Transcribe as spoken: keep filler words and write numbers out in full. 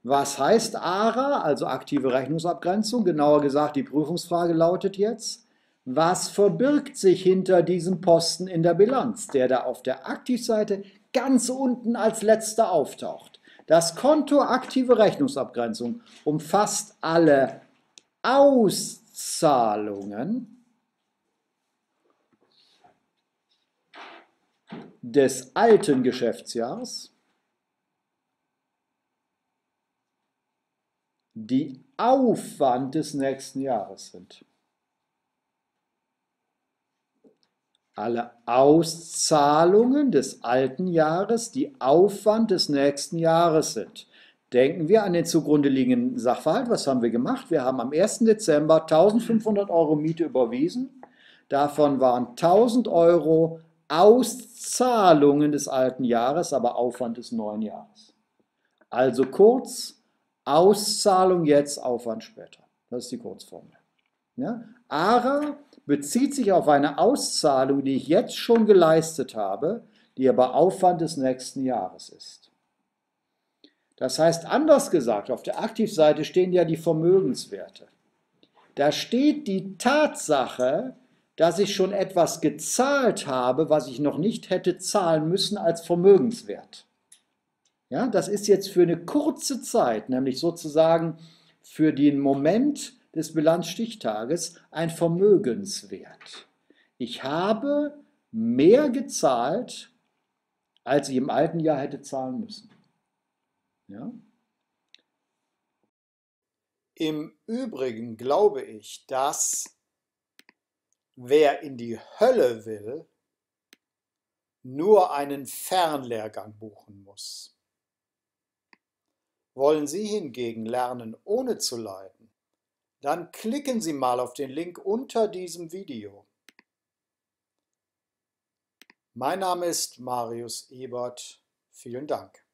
Was heißt A R A, also aktive Rechnungsabgrenzung? Genauer gesagt, die Prüfungsfrage lautet jetzt, was verbirgt sich hinter diesem Posten in der Bilanz, der da auf der Aktivseite ganz unten als letzter auftaucht? Das Konto aktive Rechnungsabgrenzung umfasst alle Auszahlungen des alten Geschäftsjahres, die Aufwand des nächsten Jahres sind. Alle Auszahlungen des alten Jahres, die Aufwand des nächsten Jahres sind. Denken wir an den zugrunde liegenden Sachverhalt. Was haben wir gemacht? Wir haben am ersten Dezember eintausendfünfhundert Euro Miete überwiesen. Davon waren tausend Euro Auszahlungen des alten Jahres, aber Aufwand des neuen Jahres. Also kurz, Auszahlung jetzt, Aufwand später. Das ist die Kurzformel. Ja? A R A bezieht sich auf eine Auszahlung, die ich jetzt schon geleistet habe, die aber Aufwand des nächsten Jahres ist. Das heißt, anders gesagt, auf der Aktivseite stehen ja die Vermögenswerte. Da steht die Tatsache, dass ich schon etwas gezahlt habe, was ich noch nicht hätte zahlen müssen als Vermögenswert. Ja, das ist jetzt für eine kurze Zeit, nämlich sozusagen für den Moment des Bilanzstichtages, ein Vermögenswert. Ich habe mehr gezahlt, als ich im alten Jahr hätte zahlen müssen. Ja? Im Übrigen glaube ich, dass wer in die Hölle will, nur einen Fernlehrgang buchen muss. Wollen Sie hingegen lernen, ohne zu leiden? Dann klicken Sie mal auf den Link unter diesem Video. Mein Name ist Marius Ebert. Vielen Dank.